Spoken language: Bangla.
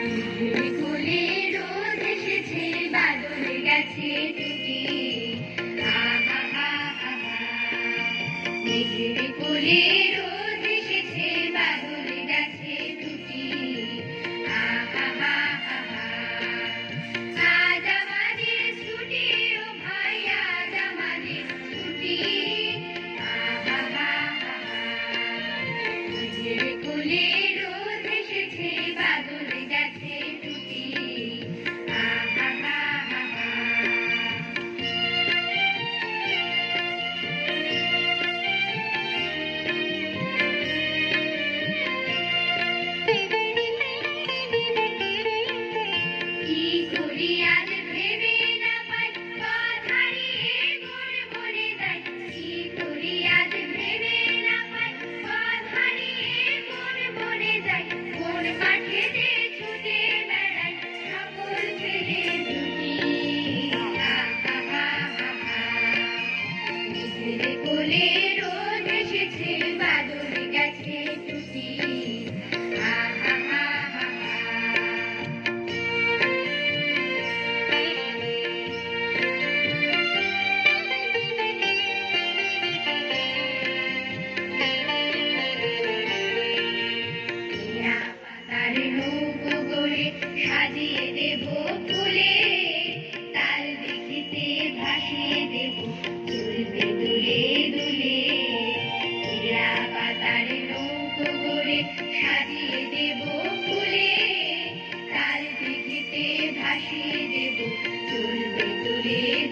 কোলে রোদ এসেছে বাদল গেছে টুটি আহা হা হা মেঘের কোলে রোদ এসেছে বাদল গেছে টুটি আহা হা হা আজ আমাদের ছুটি ও ভাই আজ আমাদের ছুটি আহা হা হা মেঘের কোলে রোদ এসেছে বাদল গেছে টুটি আহা হা হা কি করি আজ ভেবে না পাই পথ হারিয়ে মন মরে যায় কি করি আজ ভেবে না পাই পথ হারিয়ে মন মরে যায় কোন মাঠেতে ছুটে বেড়াই সকল ছেলে দুটি আহা হা হা মেঘের কোলে রোদ এসেছে বাদল গেছে টুটি আহা হা হা পাতার নৌকো গড়ে সাজিয়ে দেব ফুলে তাল দেখিতে ভাসিয়ে দেব চলবে দুলে দুলে পাতার নৌকো গড়ে সাজিয়ে দেব ফুলে তাল দেখিতে ভাসিয়ে দেব চলবে দুলে